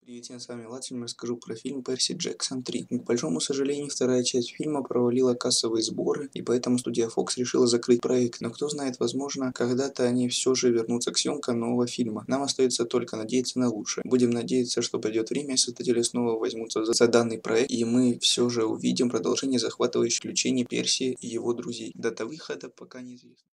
Привет, я с вами Владимир, расскажу про фильм «Перси Джексон 3». К большому сожалению, вторая часть фильма провалила кассовые сборы, и поэтому студия Fox решила закрыть проект. Но кто знает, возможно, когда-то они все же вернутся к съемкам нового фильма. Нам остается только надеяться на лучшее. Будем надеяться, что пройдет время, и создатели снова возьмутся за данный проект, и мы все же увидим продолжение захватывающих приключений Перси и его друзей. Дата выхода пока неизвестна.